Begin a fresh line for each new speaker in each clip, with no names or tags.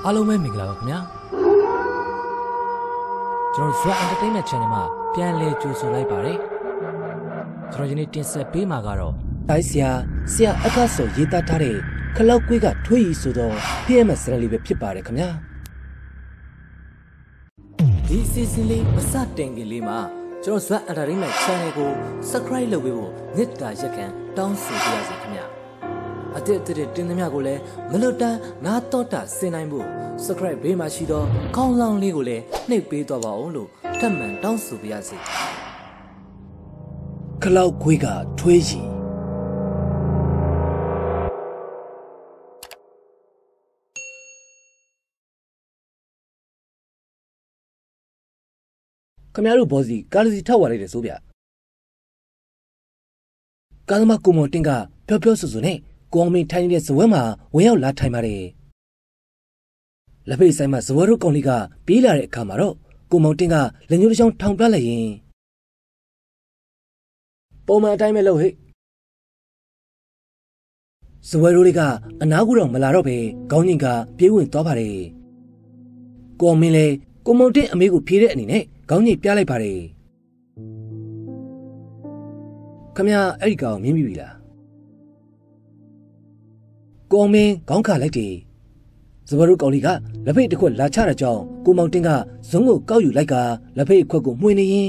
အားလုံးပဲမင်္ဂလာပါခင်ဗျာကျွန်တော် Zwa Entertainment Channel မှာပြန်လည်ကြိုဆိုလိုက်ပါတယ်ကျွန်တော်ဒီနေ့တင်ဆက်ပေးမှာကတော့
တိုင်းဆရာအခါစောရေးသားထားတဲ့ခလောက်ကွေးကထွေးရီဆိုတော့ PMS စရလေးပဲဖြစ်ပါတယ်ခင်ဗျာ
ဒီစီစဉ်လေးမစတင်ခင်လေးမှာကျွန်တော် Zwa Entertainment Channel ကို Subscribe လုပ်ပေးဖို့မေတ္တာရက်ခံတောင်းဆိုပါရစေခင်ဗျာအတစ်တင်သမျှကိုလည်းမလွတ်တမ်းနားတော့တာဆင်နိုင်ဖို့ Subscribe ဘေးမှာရှိတော့ခေါင်းလောင်းလေးကိုလည်းနှိပ်ပေးသွားပါဦးလို့ထပ်မံတောင်းဆိုပါရစေ
ခလောက်ခွေးကထွေးရီခမရတို့ဘောစီကားစီထောက်ဝါလိုက်တယ်ဆိုဗျကားသမားကိုမော်တင်ကပြောဆူနဲ့ကိုအောင်မင်းထိုင်နေတဲ့ဇဝဲမှာဝင်ရောက်လာထိုင်ပါတယ်လက်ဖေးဆိုင်မှာဇဝဲတို့ကောင်လေးကပြေးလာတဲ့အခါမှာတော့ကိုမောင်တင်ကလက်ညှိုးတစ်ချောင်းထောင်ပြလိုက်ရင်ပုံမှန်အတိုင်းပဲလုပ်ဟဲ့ဇဝဲတို့တွေကအနားကူတော့မလာတော့ပဲခေါင်းညင်ကပြေးဝင်သွားပါတယ်ကိုအောင်မင်းလည်းကိုမောင်တင်အမေကိုဖြေတဲ့အနေနဲ့ခေါင်းညင်ပြလိုက်ပါတယ်ခမရအဲ့ဒီကောင်မြင်ပြီလားကိုအောင်မင်းခေါင်းခါလိုက်တယ်ဇဝရုကောင်လေးကလက်ဖိတ်တစ်ခွက်လာချတဲ့ကြောင်းကိုမောင်တင်ကဇုံးကိုကောက်ယူလိုက်ကလက်ဖိတ်ခွက်ကိုမှွေနေရင်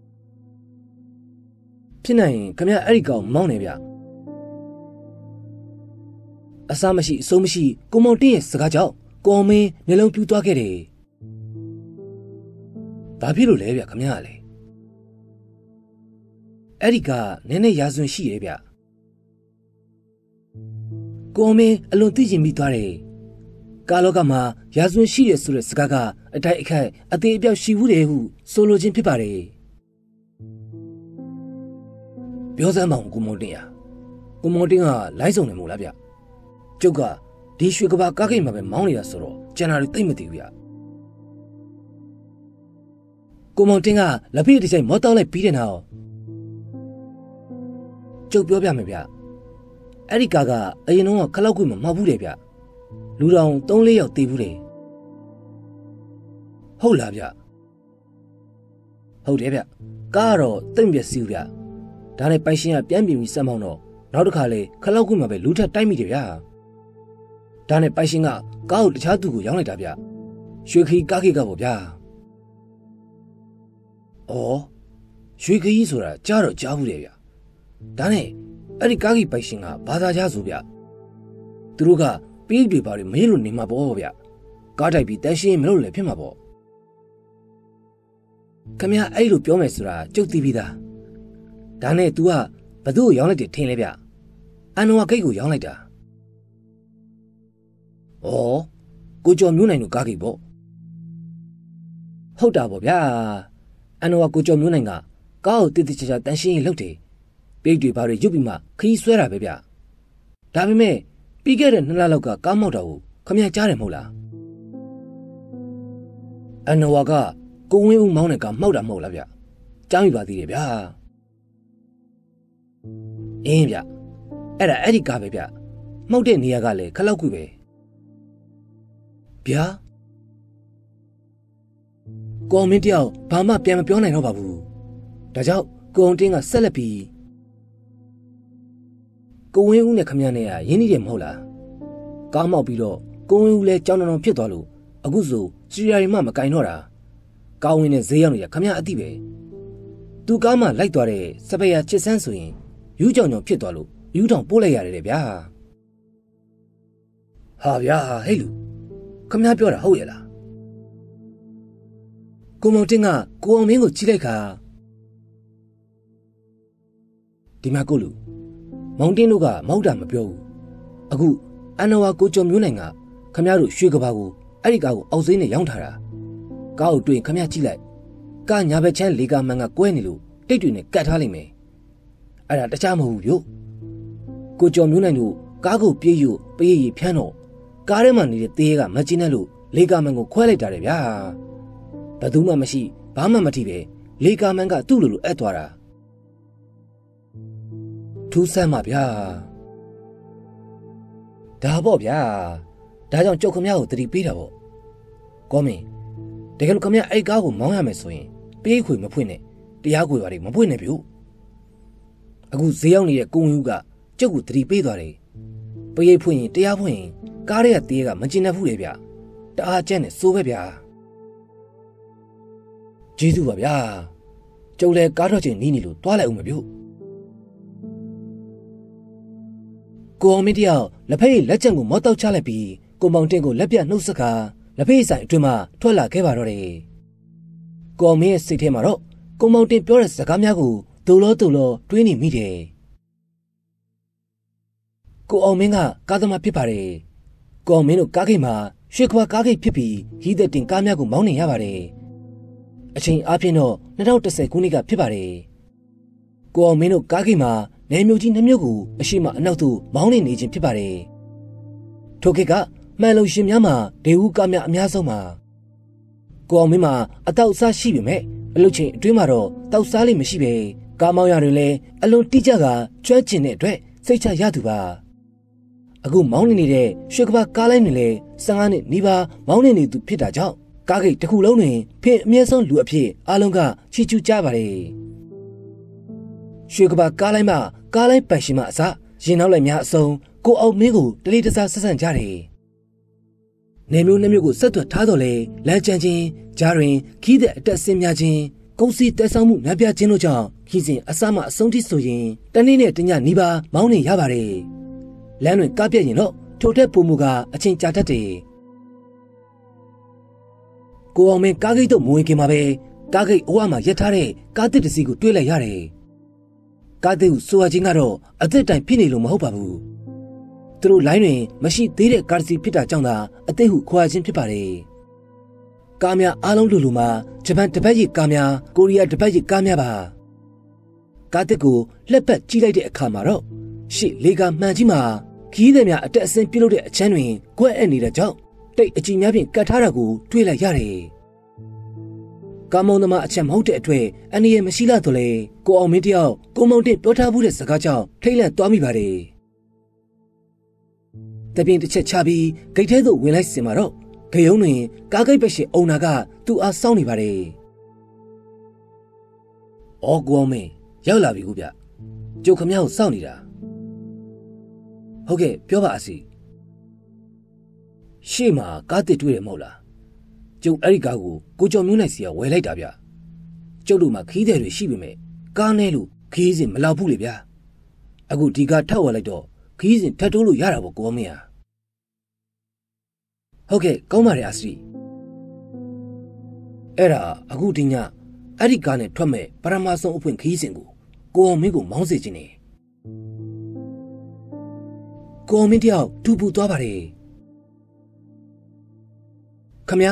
ဖြစ်နိုင်ရင်ခမရအဲ့ဒီကောင်မောင်းနေဗျအစားမရှိအဆုံးမရှိကိုမောင်တင်ရဲ့စကားကြောင့်ကိုအောင်မင်းမျက်လုံးပြူးသွားခဲ့တယ်ဘာဖြစ်လို့လဲဗျခမရကလေအဲ့ဒီကနည်းနည်းရာဇဝင်ရှိရဲ့ဗျကိုမင်းအလွန်သိကျင်ပြီးသွားတယ်ကာလောကမှာရာဇဝင်ရှိတယ်ဆိုတဲ့စကားကအတိုက်အခိုက်အသေးအပြောက်ရှိဘူးတယ်ဟုဆိုလိုခြင်းဖြစ်ပါတယ်ပြောစမ်းပါဦးကိုမောင်တင်ကလိုင်းစုံနေမို့လားဗျကျုပ်ကဒီရွှေကဘာကားကိတ်မှာပဲမောင်းနေတာဆိုတော့ကျန်တာတွေသိမ့်မသိဘူးဗျကိုမောင်တင်ကလက်ဖေးတစ်ချိန်မောတောက်လိုက်ပြီးတဲ့နောက်ကျုပ်ပြောပြမယ်ဗျအဲ့ဒီကားကအရင်တော့ခလောက်ကွေ့မှာမှောက်ဘူးတယ်ဗျလူတော်3-4ယောက်တေးဘူးတယ်ဟုတ်လားဗျဟုတ်တယ်ဗျကားကတော့တိတ်ပြက်စီးဗျဒါနဲ့ပိုင်ရှင်ကပြန်ပြင်ပြီးစမ်းမောင်းတော့နောက်တစ်ခါလေခလောက်ကွေ့မှာပဲလူထက်တိုက်မိတယ်ဗျဒါနဲ့ပိုင်ရှင်ကကားကိုတခြားသူကိုရောင်းလိုက်တာဗျရွှေခီကားကိတ်ကပေါ့ဗျအော်ရွှေခီဆိုတာကြားတော့ကြားဘူးတယ်ဗျဒါနဲ့အဲ့ဒီကားကြီးပိုင်ရှင်ကဘာသာကြားဆိုဗျသူတို့ကပြေးတွေပါတွေမင်းလို့နေမှာပေါ့ဗျကားတိုက်ပြီးတန်းရှင်းမလို့လည်းဖြစ်မှာပေါ့ခမရအဲ့လိုပြောမယ်ဆိုတာကြုတ်သိပြီးသားဒါနဲ့ तू ကဘသူ့ကိုရောင်းလိုက်တယ်ထင်လဲဗျအန်နဝဂိတ်ကိုရောင်းလိုက်တာဩကိုကျော်မျိုးနိုင်တို့ကားကြီးပေါ့ဟုတ်တာပေါ့ဗျာအန်နဝကိုကျော်မျိုးနိုင်ကကားကိုတိတိကျကျတန်းရှင်းလုပ်တယ်ပိတ်တွေဘာတွေရုပ်ပြီးမှခီးဆွဲတာပဲဗျဒါပေမဲ့ပြီးခဲ့တဲ့2လလောက်ကကားမောက်တာကိုခမရကြားတယ်မဟုတ်လားအန်နဝါကကိုဝင်းဦးမောင်းတဲ့ကားမောက်တာမဟုတ်လားဗျကြားမိပါသေးတယ်ဗျအင်းဗျအဲ့ဒီကားပဲဗျမောက်တဲ့နေရာကလည်းခလောက်ကွေပဲဗျာကိုအောင်မင်းတယောက်ဘာမှပြန်မပြောနိုင်တော့ပါဘူးဒါကြောင့်ကိုအောင်တင်းကဆက်လက်ပြီးကိုဝင်းဦးနဲ့ခမရနဲ့ရင်းနှီးတယ်မဟုတ်လားကားမောက်ပြီးတော့ကိုဝင်းဦးလည်းကြောင်တောင်ဖြစ်သွားလို့အခုဆိုစီရီယာရီမှမကင်တော့တာကားဝင်းနဲ့ဈေးရောက်နေရခမရအတိပဲသူကားမှလိုက်သွားတဲ့စပယ်ယာချစ်ဆန်းဆိုရင်ယူးကြောင်ဖြစ်သွားလို့ယူးတောင်ပို့လိုက်ရတယ်ဗျာဟာဗျာဟဲ့လူခမရပြောတာဟုတ်ရဲ့လားကိုမောင်တင်ကကိုအောင်မင်းကိုကြည့်လိုက်ခါဒီမှာကိုလူမောင်တင်းတို့ကမောက်တာမပြောဘူးအခုအန်နဝါကိုကျော်မျိုးနိုင်ကခမရတို့ရွှေကဘာကိုအဲ့ဒီကားကိုအောက်စိမ်းနဲ့ရောင်းထားတာကားကိုတွေ့ခမရကြည့်လိုက်ကားညာဘက်ချမ်းလေကာမန်ကကွဲနေလို့တိတ်တွေနဲ့ကတ်ထားလိုက်မယ်အဲ့ဒါတခြားမဟုတ်ဘူးဗျကိုကျော်မျိုးနိုင်တို့ကားကိုပြေးယူပေးရဖြန်းတော့ကားထဲမှာနေတဲ့သေးကမကျင်းနဲ့လို့လေကာမန်ကိုခွဲလိုက်တာလေဗျာဘယ်သူမှမရှိဘာမှမထိပဲလေကာမန်ကသူ့လိုအပ်သွားတာထူးဆန်းပါဗျာဒါပေါ့ဗျာဒါကြောင့်ကြောက်ခမရကိုတတိပေးတာပေါ့ကောမင်းတကယ်လို့ခမရအဲ့ကားကိုမောင်းရမယ်ဆိုရင်ပေးခွေမဖွင့်နဲ့တရားခွေပါတယ်မဖွင့်နဲ့ပြုအခုဈေးရောက်နေတဲ့ကိုဝင်ဦးကကျုပ်ကိုတတိပေးသွားတယ်ပေးဖွင့်ရင်တရားဖွင့်ရင်ကားရဲ့တေးကမကျင်တတ်ဘူးလေဗျတအားကျက်နဲ့စိုးပဲဗျကျေးဇူးပါဗျာကျုပ်လည်းကားထွက်ချိန်နီးနေလို့တွားလိုက်ဦးမပြုကိုအောင်မင်းတယောက်လက်ဖက်လက်ကျန်ကိုမော့တောက်ချလိုက်ပြီးကိုမောင်တင်ကိုလက်ပြနှုတ်ဆက်ကာလက်ဖက်ဆိုင်အတွင်းမှာထွက်လာခဲ့ပါတော့တယ်ကိုအောင်မင်းရဲ့စိတ်ထဲမှာတော့ကိုမောင်တင်ပြောတဲ့စကားများကိုဒုလောတွေးနေမိတယ်ကိုအောင်မင်းကကားသမားဖြစ်ပါတယ်ကိုအောင်မင်းတို့ကားဂိတ်မှာရွှေကဘာကားဂိတ်ဖြစ်ပြီးဟီးသက်တင်ကားများကိုမောင်းနေရပါတယ်အချိန်အားဖြင့်တော့2010ခုနှစ်ကဖြစ်ပါတယ်ကိုအောင်မင်းတို့ကားဂိတ်မှာနယ်မြို့ကြီး2မြို့ကိုအရှိမအနောက်သို့မောင်းနေခြင်းဖြစ်ပါတယ်ထိုခေတ်ကမှန်လုံရှင်များမှာဒေဝူကားများအများဆုံးပါကိုအောင်မင်းမှာအတောက်အစားရှိပေမဲ့အလုပ်ချိန်အတွင်းမှာတော့တောက်စားလေးမရှိပဲကားမောင်းရတွေလည်းအလွန်တိကျကကျွမ်းကျင်တဲ့အတွက်စိတ်ချရသူပါအခုမောင်းနေတဲ့ရွှေကဘာကားလိုင်းတွေလည်း15နှစ်နီးပါးမောင်းနေသူဖြစ်တာကြောင့်ကားဂိတ်တစ်ခုလုံးတွင်ဖင်အမြဲဆုံးလူအဖြစ်အားလုံးကချီးကျူးကြပါတယ်ရွှေကဘာကားလိုင်းမှာကားလိုင်းပန်ရှင်မအစရင်နောက်လိုက်များအစုံကိုအောင်မင်းကိုတလေးတစားဆက်ဆံကြတယ်နေမျိုးနှမျိုးကိုဆက်သွယ်ထားတော့လေလမ်းကျန်ချင်းကြားတွင်ခီးတဲ့အတက်ဆင်းများခြင်းကုန်စည်တက်ဆောင်မှုများပြားခြင်းတို့ကြောင့်ခီးစဉ်အစမှအဆုံးထိဆိုရင်တနေ့နဲ့တညနီးပါးမောင်းနေရပါတယ်လမ်းတွင်ကားပြက်ရင်တော့ထိုတဲ့ပုံမူကအချင်းကြာတတ်တယ်ကိုအောင်မင်းကားဂိတ်တို့မဝင်ခင်မှာပဲကားဂိတ်အဝမှာရပ်ထားတဲ့ကားတစ်တစ်စီးကိုတွေးလိုက်ရတယ်ကားတစ်ကိုဆိုရချင်းကတော့အသက်တိုင်ဖြစ်နေလို့မဟုတ်ပါဘူးသူတို့လိုင်းတွင်မရှိသေးတဲ့ကားတစ်စီးဖြစ်တာကြောင့်သာအသက်ဟုခေါ်ရခြင်းဖြစ်ပါတယ်ကားများအားလုံးလိုမှာဂျပန်တပတ်ရစ်ကားများကိုရီးယားတပတ်ရစ်ကားများပါကားတစ်ကိုလက်ပတ်ကြည့်လိုက်တဲ့အခါမှာတော့ရှေ့လေကာမှန်ကြီးမှာခီးသည်များအတက်အဆင်းပြုလုပ်တဲ့အချမ်းတွင်ကွက်အပ်နေတဲ့ကြောင့်တိတ်အကြီးများဖြင့်ကတ်ထားတာကိုတွေးလိုက်ရတယ်ကားမောင်းသမားအချက်မဟုတ်တဲ့အတွက်အန္တရာယ်မရှိလာတော့လေကိုအောင်မင်းတယောက်ကိုမောင်တင်ပြောထားမှုတဲ့စကားကြောင့်ထိတ်လန့်သွားမိပါတယ်တပြင်းတစ်ချက်ချပြီးဂိတ်ထဲသို့ဝင်လိုက်စင်မှာတော့ဂယုံတွင်ကားဂိတ်ပဲရှင်အုံနာကသူ့အားစောင့်နေပါတယ်။အော်ကိုအောင်မင်းရောက်လာပြီကူဗျ။ကျုပ်ခမ ्या ကိုစောင့်နေတာ။ဟုတ်ကဲ့ပြောပါအစီ။ရှေ့မှာကားတစ်တွေ့ရမဟုတ်လား။ကျုပ်အဲ့ဒီကားကိုကျော်မျိုးနိုင်စီကဝယ်လိုက်တာဗျ။ကျုပ်တို့မှာခီးတဲ့တွေရှိပေမဲ့ကားနဲ့လို့ခီးစဉ်မလောက်ဘူးလေဗျာ။အခုဒီကားထောက်ဝယ်လိုက်တော့ခီးစဉ်ထပ်တိုးလို့ရတာပေါ့ကိုအောင်မင်း။ဟုတ်ကဲ့ကောင်းပါတယ်အစီအဲ့ဒါအခုဒီညအဲ့ဒီကားနဲ့ထွက်မဲ့ပရမဆုံးအဖွင့်ခီးစဉ်ကိုအောင်မင်းကိုမောင်းစေခြင်းနေကိုအောင်မင်းတယောက်ထူပူသွားပါတယ်ခမ ्या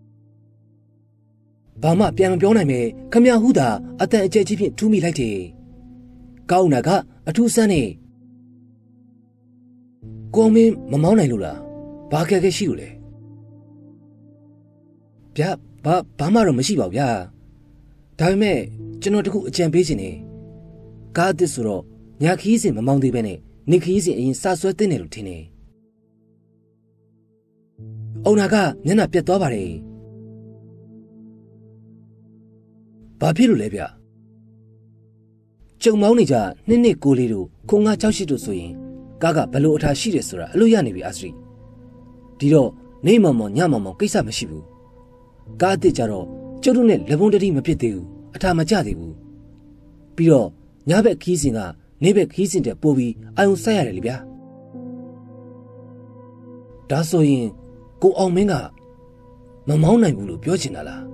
ဘာမှပြန်မပြောနိုင်ပဲခမ ्या ဟူသာအတန်အကျဲကြီးဖြင့်ထူးမိလိုက်တယ်ကောင်းနာကအထူးဆန်းနေကိုအောင်မင်းမမောင်းနိုင်လို့လားဘာခက်ခဲရှိလို့လဲဗျာဘာမှတော့မရှိပါဘူးဗျာဒါပေမဲ့ကျွန်တော်တခုအကြံပေးခြင်းနေကားအသစ်ဆိုတော့ညာခီးစဉ်မမောင်းသေးပဲနဲ့နေခီးစဉ်အရင်စဆွဲသိနေလို့ထင်နေအုံနာကမျက်နှာပြတ်သွားပါတယ်ဘာဖြစ်လို့လဲဗျကျုံမောင်းနေကြနှစ်ကိုလေးတို့ခုံငါ68တို့ဆိုရင်ကားကဘလို့အထားရှိတယ်ဆိုတာအလို့ရနေပြီအစရိဒီတော့နေမောင်မောင်ညမောင်မောင်ကိစ္စမရှိဘူးကားအစ်စ်ကြတော့ကျုပ်တို့နဲ့လက်ပုံးတတိမဖြစ်သေးဘူးအထာမကျသေးဘူးပြီးတော့ညဘက်ခီးစဉ်ကနေဘက်ခီးစဉ်တဲ့ပို့ပြီးအာယုံဆက်ရတယ်လေဗျာဒါဆိုရင်ကိုအောင်မင်းကမမောင်းနိုင်ဘူးလို့ပြောချင်တာလား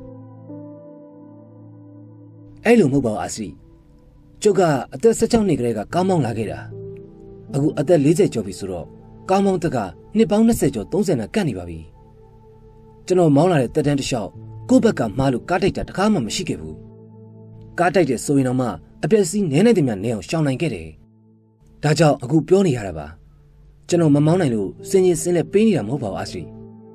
အဲ့လိုမဟုတ်ပါဘူးအာစီကျုပ်ကအသက်16နှစ်ကလေးကကားမောင်းလာခဲ့တာအခုအသက်40ကျော်ပြီဆိုတော့ကားမောင်းတက်ကနှစ်ပေါင်း20ကျော်30နဲ့ကပ်နေပါပြီကျွန်တော်မောင်းလာတဲ့တက်တန်းတစ်လျှောက်ကိုယ့်ဘက်ကမှားလို့ကားတိုက်တာတခါမှမရှိခဲ့ဘူးကားတိုက်တဲ့ဆိုရင်တော့မှအပြက်စီးနဲနေတယ်များနဲအောင်ရှောင်နိုင်ခဲ့တယ်ဒါကြောင့်အခုပြောနေရတာပါကျွန်တော်မမောင်းနိုင်လို့စင်ကြီးစင်းနဲ့ပေးနေတာမဟုတ်ပါဘူးအာစီ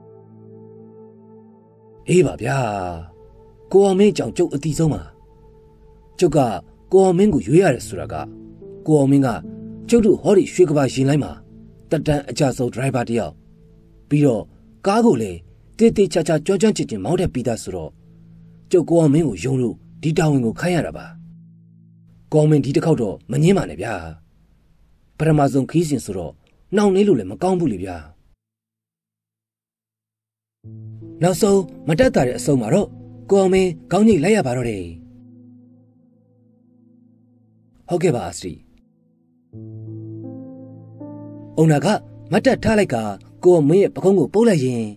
အေးပါဗျာကိုအောင်မင်းကြောင့်ကျုပ်အတီးဆုံးပါကျုပ်ကကိုအောင်မင်းကိုရွေးရတယ်ဆိုတာကကိုအောင်မင်းကကျုပ်တို့ဟောဒီရွှေကဘာရင်လိုက်မှာတက်တန်းအကြဆုံးဒရိုင်ဘာတယောက်ပြီးတော့ကားကိုလည်းတေးသေးချာချာကြောကြမ်းချစ်ချင်းမောင်းတဲ့ပြီးသားဆိုတော့ကျုပ်ကိုအောင်မင်းကိုယုံလို့ဒီတာဝန်ကိုခိုင်းရတာပါကောင်းမင်းဒီတစ်ခေါက်တော့မငင်းပါနဲ့ဗျာပထမဆုံးခီးစဉ်ဆိုတော့နှောင့်နှေးလို့လည်းမကောင်းဘူးလေဗျာနောက်ဆုံးမတက်တာတဲ့အဆုံးမှာတော့ကိုအောင်မင်းခေါင်းညိတ်လိုက်ရပါတော့တယ်ဟုတ်ကဲ့ပါအစရီအုံနာကမတ်တက်ထားလိုက်ကကိုအောင်မင်းရဲ့ပကုံးကိုပုတ်လိုက်ရင်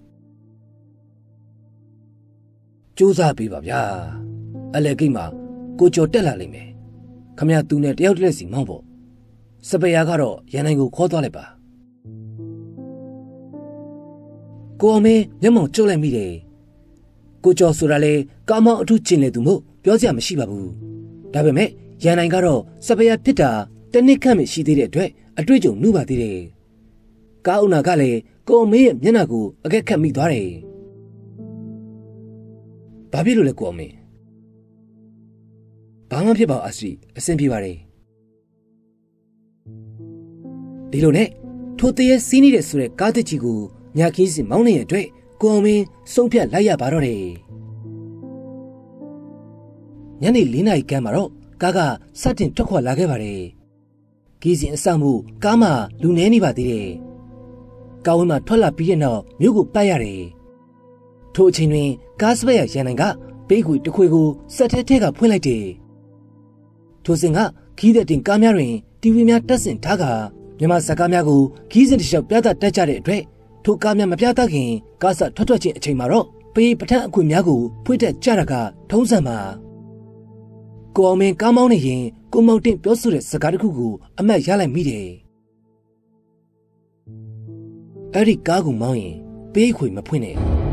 ကြိုးစားပေးပါဗျာအလဲကိတ်မှာကိုကျော်တက်လာလိမ့်မယ်ခမရသူနဲ့တယောက်တည်းစီမောင်းပေါ့စပယ်ယာကတော့ရန်နိုင်ကိုခေါ်သွားလိုက်ပါကိုအောင်မင်းမျက်မှောင်ကျုပ်လိုက်မိတယ်ကိုကျော်ဆိုတာလေကားမောင်းအထုကျင်လေသူမို့ပြောစရာမရှိပါဘူးဒါပေမဲ့ရန်နိုင်ကတော့စပယ်ယာဖြစ်တာတနစ်ခန့်မှရှိသေးတဲ့အတွက်အတွေ့အကြုံနှူးပါသေးတယ်ကားအုံနာကလည်းကိုအောင်မင်းရဲ့မျက်နှာကိုအကက်ခတ်မိသွားတယ်ဘာဖြစ်လို့လဲကိုအောင်မင်းဘာမှဖြစ်ပါအစရီအဆင်ပြေပါတယ်ဒီလိုနဲ့ထိုတရေစီးနေတဲ့ဆိုတဲ့ကားတစ်ကြီးကိုညာခင်းစီမောင်းနေတဲ့အတွက်ကိုအောင်မင်းဆုံးဖြတ်လိုက်ရပါတော့တယ်ညနေ4 နာရီခန့်မှာတော့ကားကစတင်ထွက်ခွာလာခဲ့ပါတယ်ခီးစဉ်အစမှုကားမှာလူနေနေပါသေးတယ်ကားဝင်းမှာထွက်လာပြီးတဲ့နောက်မြို့ကိုပတ်ရတယ်ထိုအချိန်တွင်ကားစပက်ရရန်နိုင်ကဘေးခွေတစ်ခွေကိုစက်ထဲကဖွင့်လိုက်တယ်ထိုစဉ်ကခီးတဲ့တင်ကားများတွင်တီဗီများတက်ဆင်ထားကမြန်မာစကားများကိုခီးစဉ်တစ်လျှောက်ပြသတတ်ကြတဲ့အတွက်ထိုကားများမပြသခင်ကားစထွက်ချင်းအချိန်မှာတော့ပေးပထမအခွင့်များကိုဖွင့်တက်ကြတာကထုံးစံပါကိုအောင်မင်းကားမောင်းနေရင်ကိုမောင်တင်ပြောဆိုတဲ့စကားတစ်ခုကိုအမှတ်ရလိုက်မိတယ်အဲ့ဒီကားကိုမောင်းရင်ပေးခွေမဖွင့်နဲ့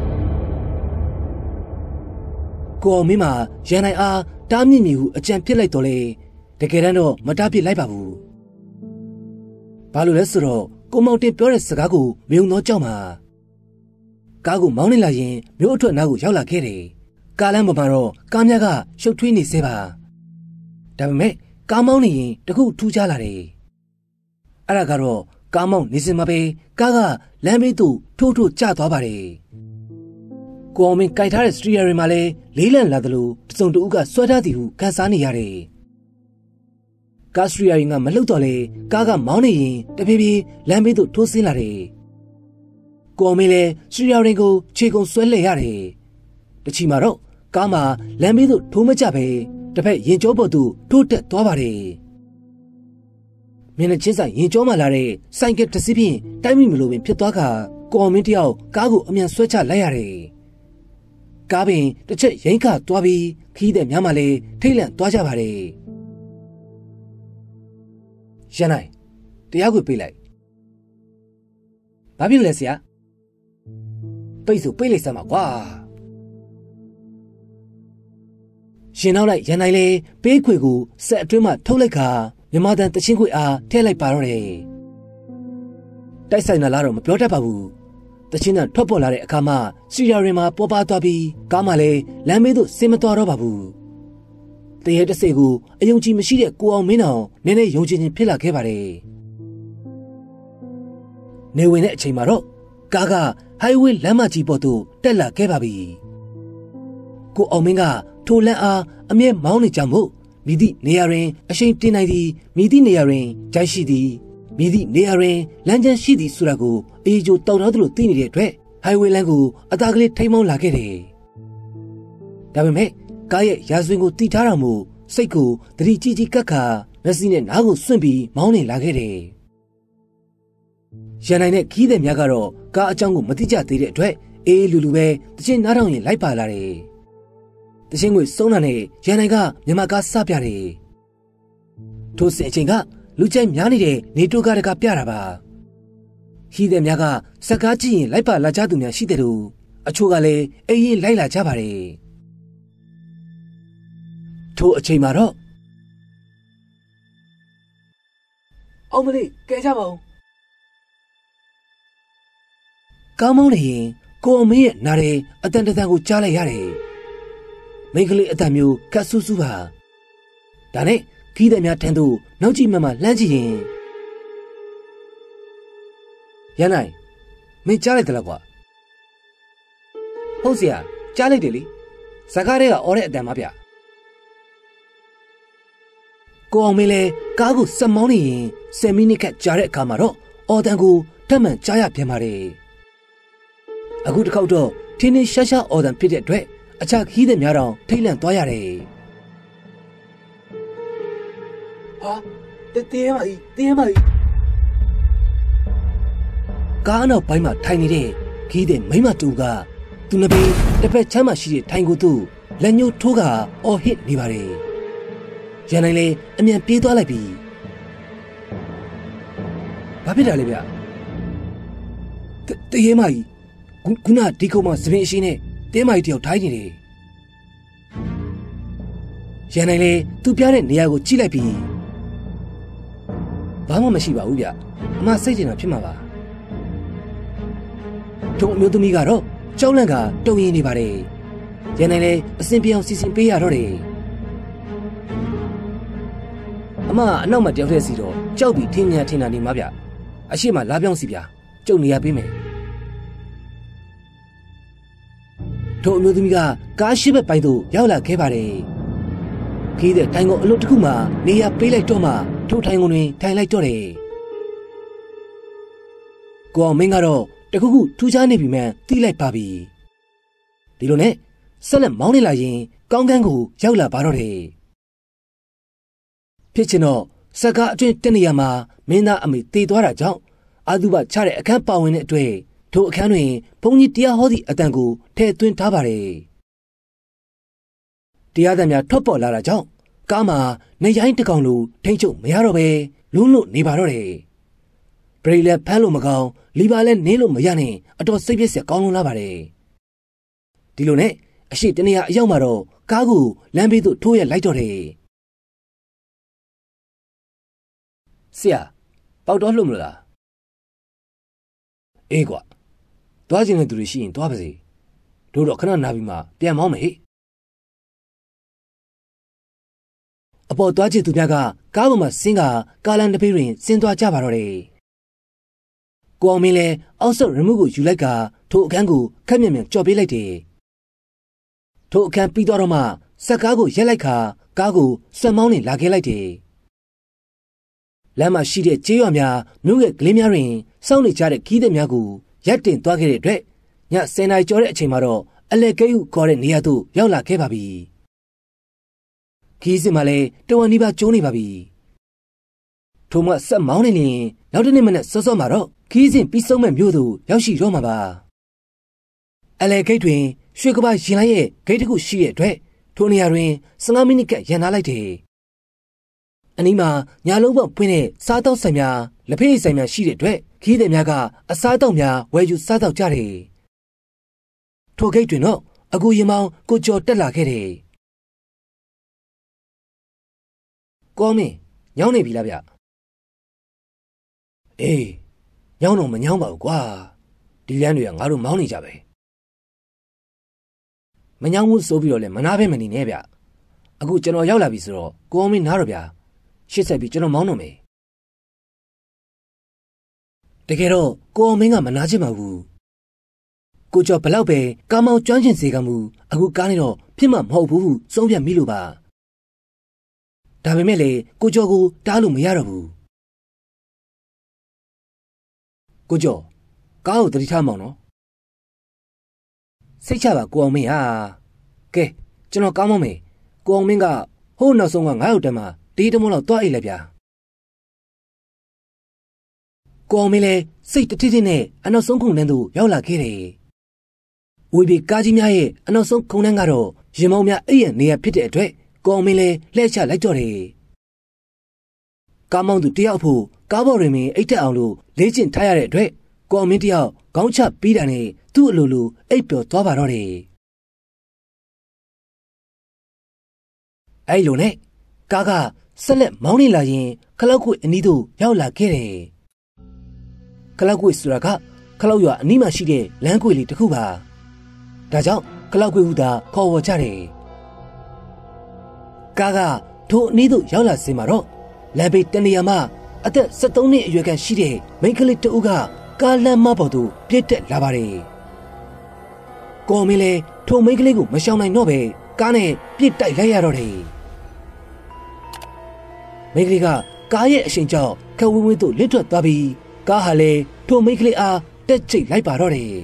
ကိုအောင်မင်းမှာရန်နိုင်အားတားမြင့်မြည်ဟုအကြံဖြစ်လိုက်တော့လေတကယ်တမ်းတော့မတားပြစ်လိုက်ပါဘူးဘာလို့လဲဆိုတော့ကိုမောင်တင်ပြောတဲ့စကားကိုမယုံတော့ကြောက်မှာကားကိုမောင်းနေလာရင်မြို့အထွက်နားကိုရောက်လာခဲ့တယ်ကားလမ်းပေါ်မှာတော့ကားများကရှုပ်ထွေးနေစေပါဒါပေမဲ့ကားမောင်းနေရင်တခုထူးခြားလာတယ်အဲ့ဒါကတော့ကားမောင်းနေစင်မှာပဲကားကလမ်းဘေးသို့ထိုးထိုးကျသွားပါတယ်ကိုအောင်မင်းကြိုက်ထားတဲ့စတရီယာတွေမှာလည်းလေးလံလာသလိုတစုံတဦးကဆွဲထားသည်ဟုခန်းစားနေရတယ်ကားစတရီယာတွေကမလှုပ်တော့လေကားကမောင်းနေရင်တဖြည်းဖြည်းလမ်းဘေးသို့ထိုးဆင်းလာတယ်ကိုအောင်မင်းလည်းစတရီယာတွေကိုခြေကုံဆွဲလှည့်ရတယ်တချီမှာတော့ကားမှာလမ်းဘေးသို့ထိုးမကျပဲတစ်ဖက်ရင်ကျောပေါ်သို့ထိုးတက်သွားပါတယ်မျက်နှာချင်းဆိုင်ရင်ကျောမှာလာတဲ့ဆိုင်ကတစ်စီးဖြင့်တိုက်မိမလို့ပင်ဖြစ်သွားကကိုအောင်မင်းတယောက်ကားကိုအမြန်ဆွဲချလိုက်ရတယ်ကားပင်တစ်ချက်ရိမ့်ခသွားပြီးခီးတဲ့များမှလည်းထိတ်လန့်သွားကြပါတယ်ရန်နိုင်တရားကိုပေးလိုက်ဘာဖြစ်လဲဆရာပိတ်ဆိုပိတ်လိုက်စမ်းပါကွာရှင်နောက်လိုက်ရန်နိုင်လေပေးခွေကိုဆက်အတွင်းမှထုတ်လိုက်ခါမြမတန်တချင်းခွေအားထည့်လိုက်ပါတော့တယ်တိုက်ဆိုင်လာတော့မပြောတတ်ပါဘူးတချင်းတန်ထွက်ပေါ်လာတဲ့အခါမှာစီရီယာရင်မှာပေါ်ပါသွားပြီးကားမှလည်းလမ်းမေးသို့ဆင်းမသွားတော့ပါဘူးတရေတစေကိုအယုံကြည်မရှိတဲ့ကိုအောင်မင်းအောင်နည်းနည်းယုံကြည်ခြင်းဖြစ်လာခဲ့ပါတယ်နေဝင်တဲ့အချိန်မှာတော့ကားကဟိုင်ဝေးလမ်းမကြီးပေါ်သို့တက်လာခဲ့ပါပြီကိုအောင်မင်းကထိုလမ်းအားအမြဲမောင်းနေကြမို့မိသည့်နေရာတွင်အရှိန်တင်နိုင်သည်မိသည့်နေရာတွင်ဂျိုင်းရှိသည်မိသည့်နေရာတွင်လမ်းကျန်းရှိသည်ဆိုတာကိုအေဂျိုတောက်တော်သူတို့သိနေတဲ့အတွက်ဟိုင်ဝေးလမ်းကိုအသာကလေးထိမ့်မောင်းလာခဲ့တယ်ဒါပေမဲ့ကားရဲ့ရာဇဝင်ကိုတီထားတာမို့စိတ်ကိုတတိကြီးကြီးကပ်ခါမျက်စိနဲ့နားကိုစွန့်ပြီးမောင်းနေလာခဲ့တယ်ရန်နိုင်တဲ့ခီးတဲ့များကတော့ကားအကြောင်းကိုမသိကြသေးတဲ့အတွက်အေးလူလူပဲတချင်းနားထောင်ရင်လိုက်ပါလာတယ်တချင်းကိုစုံးတာနဲ့ရန်နိုင်ကမြန်မာကားစပြတယ်ထိုစဉ်အချိန်ကလူကြိုက်များနေတဲ့နေတိုးကားတကပြတာပါခီးတဲ့များကစကားကြည့်ရင်လိုက်ပါလာကြသူများရှိတဲ့တို့အချို့ကလည်းအေးရင်လိုက်လာကြပါတယ်ထိုအချိန်မှာတော့အောင်မလေးကဲကြပါဦးကောင်းမောင်းနေရင်ကိုအောင်မင်းရဲ့နားရဲအတန်တန်ကိုကြားလိုက်ရတယ်မိန်းကလေးအတန်မျိုးကတ်ဆူဆူပါဒါနဲ့ခီးတဲ့များထန်းသူနောက်ကြည့်မှမှလှမ်းကြည့်ရင်ရန်နိုင်မင်းကြားလိုက်သလားကွာဟုတ်စီကြားလိုက်တယ်လေဇကားတွေကအော်တဲ့အတန်ပါဗျကိုအောင်မင်းလဲကားကိုစက်မောင်းနေရင်10မိနစ်ခန့်ကြာတဲ့အခါမှာတော့အော်တန်ကိုထပ်မံကြားရပြန်ပါတယ်အခုတစ်ခေါက်တော့ထင်းထင်းရှားရှားအော်တန်ဖြစ်တဲ့အတွက်အခြားခီးသည်များတောင်ထိတ်လန့်သွားရတယ်ဟာတင်းမကြီးကားနောက်ပိုင်းမှာထိုင်နေတဲ့ခီးသည်မိမတူကသူနှစ်ပေတစ်ဖက်ချမ်းမှရှိတဲ့ထိုင်ကိုသူ့လက်ညှိုးထိုးကအော်ဟစ်နေပါတယ်ရန်နိုင်လေအမြန်ပြေးသွားလိုက်ပြီဘာဖြစ်တာလဲဗျတရေမကြီးခုနဒီကုန်းမှာသပင်အရှိနဲ့တဲမကြီးတယောက်ထိုင်နေတယ်ရန်နိုင်လေသူပြတဲ့နေရာကိုကြည့်လိုက်ပြီဘာမှမရှိပါဘူးဗျအမစိတ်ကျင်တာဖြစ်မှာပါထုံအမျိုးသမီးကတော့ကြောက်လန့်ကတုံရင်နေပါတယ်ရန်နိုင်လေအစင်ပြောင်းစီစဉ်ပေးရတော့တယ်အမအနောက်မှာတယောက်တည်းစီတော့ကြောက်ပြီးထင်းညာထင်တာနေမှာဗျအရှိမလာပြောင်းစီဗျကျုပ်နေရပေးမယ်ထုံအမျိုးသမီးကကားရှိဘက်ပိုင်းသို့ရောက်လာခဲ့ပါတယ်ခီးတဲ့တိုင်ကုန်အလုပ်တစ်ခုမှနေရပေးလိုက်တော့မှထိုထိုင်ကုန်တွင်ထိုင်လိုက်တော့တယ်ကိုအောင်မင်းကတော့တခုခုထူးခြားနေပြီမှန်းသိလိုက်ပါပြီဒီလိုနဲ့ဆက်လက်မောင်းနေလာရင်ကောင်းကန်းကိုရောက်လာပါတော့တယ်ဖြစ်ချင်တော့စကားအတွင်းတနေရာမှာမင်းသားအမေတည်သွားတာကြောင့်အာသူဘချတဲ့အခန်းပါဝင်တဲ့အတွက်ထိုအခန်းတွင်ဘုန်းကြီးတရားဟောသည့်အတန်ကိုထည့်သွင်းထားပါတယ်တရားသံများထွက်ပေါ်လာတာကြောင့်ကားမှာနေရိုင်းတကောင်လိုထိမ့်ချုပ်မရတော့ပဲလုံးလို့နေပါတော့တယ်ဘရိလည်းဖမ်းလို့မကောင်းလီပါလည်းနင်းလို့မရနဲ့အတော်စိတ်ပြည့်စက်ကောင်းလုံးလာပါတယ်ဒီလိုနဲ့အရှိတနေရာအရောက်မှာတော့ကားကိုလမ်းဘေးသို့ထိုးရလိုက်တော့တယ်ဆရာပေါက်တော့လှုပ်မလားအေးကွာသွားခြင်းတဲ့သူတွေရှိရင်သွားပါစေတို့တော့ခဏနာပြီးမှပြန်မောင်းမယ်ဟဲ့အပေါ်သွားချစ်သူများကကားပေါ်မှာဆင်းကကားလမ်းတစ်ဖေးတွင်ဆင်းသွားကြပါတော့တယ်ကိုအောင်မင်းလည်းအောက်ဆုပ်ရမှုကိုယူလိုက်ကထိုအခန်းကိုခက်မြက်မြက်ကြော်ပေးလိုက်တယ်ထိုအခန်းပြီးတော့မှစက်ကားကိုရက်လိုက်ခါကားကိုဆွမ်းမောင်းနေလာခဲ့လိုက်တယ်လမ်းမှာရှိတဲ့ကျေးရွာများမြို့ရဲ့ကလေးများတွင်စောင့်နေကြတဲ့ခီးသည်များကိုရပ်တင်သွားခဲ့တဲ့အတွက်ည10နာရီကျော်တဲ့အချိန်မှာတော့အလဲကဲဟုခေါ်တဲ့နေရာသို့ရောက်လာခဲ့ပါပြီခီးစစ်မှလည်းတဝန်နီးပါးကျိုးနေပါပြီထို့မှဆက်မောင်းနေရင်နောက်တစ်နေ့မနက်စောစောမှာတော့ခီးစဉ်ပြီးဆုံးမဲ့မြို့သို့ရောက်ရှိတော့မှာပါအလဲဂိတ်တွင်ရွှေကဘာရင်လိုက်ရဲ့ဂိတ်တစ်ခုရှိတဲ့အတွက်ထိုနေရာတွင်15မိနစ်ကရန်ထားလိုက်တယ်အနီးမှာညာလုံးပေါက်ဖွင့်တဲ့စားတောက်ဆိုင်များလက်ဖေးဆိုင်များရှိတဲ့အတွက်ခီးသည်များကအစားတောက်များဝယ်ယူစားတောက်ကြတယ်ထိုဂိတ်တွင်တော့အကူရင်မောင်ကိုကျော်တက်လာခဲ့တယ်ကောင်းမင်းညောင်းနေပြီလားဗျအေးညောင်းတော့မညောင်းပါဘူးကွာဒီလမ်းတွေကငါတို့မောင်းနေကြပဲမညောင်းဘူးဆိုပြီးတော့လည်းမနာဖဲမနေနဲ့ဗျအခုကျွန်တော်ရောက်လာပြီဆိုတော့ကိုအောင်မင်းနားတော့ဗျရှစ်ဆက်ပြီးကျွန်တော်မောင်းတော့မယ်တကယ်တော့ကိုအောင်မင်းကမနာချင်ပါဘူးကိုကျော်ဘလောက်ပဲကားမောင်းကျွမ်းကျင်စေကမူအခုကားနေတော့ဖြစ်မှာမဟုတ်ဘူးဟုဆုံးဖြတ်မိလို့ပါဒါပေမဲ့လေကိုကျော်ကိုတားလို့မရတော့ဘူးကိုကျော်ကားကိုတတိထားမောင်းနော်စိတ်ချပါကိုအောင်မင်းဟာကဲကျွန်တော်ကားမောင်းမယ်ကိုအောင်မင်းကဟိုးနောက်ဆုံးက9ရောက်တန်းမှာတေးတမောလောက်တွားအိတ်လိုက်ဗျာကိုအောင်မင်းလည်းစိတ်တတိတိနဲ့အနောက်ဆုံးခုံတန်းသို့ရောက်လာခဲ့တယ်ဝေဘီကားကြီးများရဲ့အနောက်ဆုံးခုံတန်းကတော့ရင်မောင်းများအဲ့ရနေရာဖြစ်တဲ့အတွက်ကိုအောင်မင်းလည်းလှည့်ချလိုက်တော့တယ်ကားမောင်းသူတယောက်ဖို့ကားပေါ်တွင်အိတ်တက်အောင်လို့လေ့ကျင့်ထားရတဲ့အတွက်ကိုအောင်မင်းတယောက်ခေါင်းချပြီးတာနဲ့သူ့အလိုလိုအိပ်ပျော်သွားပါတော့တယ်အဲ့လိုနဲ့ကားကဆက်လက်မောင်းနေလာရင်ခလောက်ခွေအနီးသို့ရောက်လာခဲ့တယ်ခလောက်ခွေဆိုတာကခလောက်ရွာအနီးမှာရှိတဲ့လမ်းခွေလေးတစ်ခုပါဒါကြောင့်ခလောက်ခွေဟူသာခေါ်ဝေါ်ကြတယ်ကားကထိုအနီးသို့ရောက်လာစင်မှာတော့လမ်းဘေးတနေရာမှာအသက်73နှစ်အရွယ်ခန့်ရှိတဲ့မိန်းကလေးတဦးကကားလမ်းမပေါ်သို့ပြည့်တက်လာပါတယ်ကိုအောင်မင်းလည်းထိုမိန်းကလေးကိုမရှောင်နိုင်တော့ပဲကားနဲ့ပြစ်တိုက်လိုက်ရတော့တယ်မိန်းကလေးကကားရဲ့အရှင်ကြောင့်ခက်ဝင်းဝင်းသို့လစ်ထွက်သွားပြီးကားဟာလည်းထိုမိန်းကလေးအားတက်ချိတ်လိုက်ပါတော့တယ်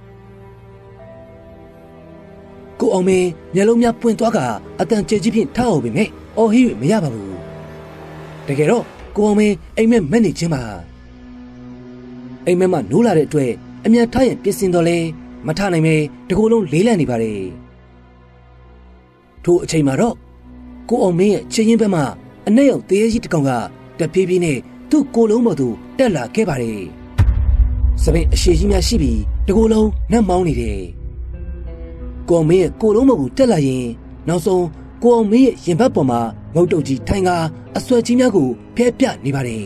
ကိုအောင်မင်းမျက်လုံးများပွင့်သွားကအတန်ကျဲကြီးဖြင့်ထားအောင်ပေမဲ့အော်ဟီ၍မရပါဘူးတကယ်တော့ကိုအောင်မင်းအိမ်မက်မက်နေခြင်းပါအိမ်မက်မှနိုးလာတဲ့အတွက်အမြန်ထားရင်ပြင်ဆင်တော့လဲမထနိုင်ပဲတကူလုံးလေးလံနေပါတယ်ထိုအချိန်မှာတော့ကိုအောင်မင်းရဲ့ချင်းရင်ဘက်မှအနက်ရောက်သေးကြီးတစ်ကောင်ကတပြေးပြေးနဲ့သူ့ကိုလုံးပေါ်သို့တက်လာခဲ့ပါတယ်စပင်အရှိကြီးများရှိပြီးတကူလုံးနတ်မောင်းနေတယ်ကိုအောင်မင်းရဲ့ကိုလုံးပေါ်ကိုတက်လာရင်နောက်ဆုံးကိုအောင်မင်းရဲ့ရင်ဘတ်ပေါ်မှာငုတ်တုတ်ကြီးထိုင်ကအဆွဲကြီးများကိုဖျက်ပြနေပါတယ်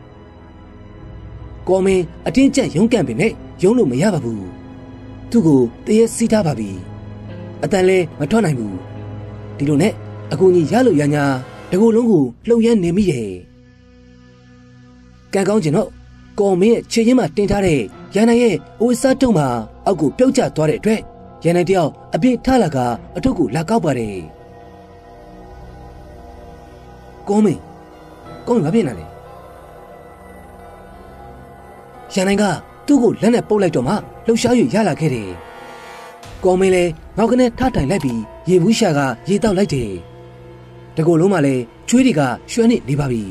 ကိုအောင်မင်းအတင်းကျပ်ရုန်းကန်ပေမဲ့ရုန်းလို့မရပါဘူးသူ့ကိုတရက်စီးထားပါပြီအတန်လဲမထွက်နိုင်ဘူးဒီလိုနဲ့အကူကြီးရလို့ရညာတကူလုံးကိုလှုပ်ရမ်းနေမိရဲ့ကံကောင်းကျင်တော့ကိုအောင်မင်းရဲ့ခြေရင်းမှာတင်ထားတဲ့ရန်နိုင်ရဲ့အိုးစားတုံးမှာအောက်ကိုပြုတ်ကျသွားတဲ့အတွက်ရန်နိုင်တယောက်အပြစ်ထလာကအထုပ်ကိုလာကောက်ပါတယ်ကိုမင်းဘာဖြစ်နေလဲရန်နိုင်ကသူ့ကိုလက်နဲ့ပုတ်လိုက်တော့မှလှုပ်ရှား၍ရလာခဲ့တယ်ကိုမင်းလည်းငေါက်ကနေထထိုင်လိုက်ပြီးရေဘူးရှာကရေတောက်လိုက်တယ်တကူလုံးမှလည်းချွေးတွေကရွှဲနေပါပြီ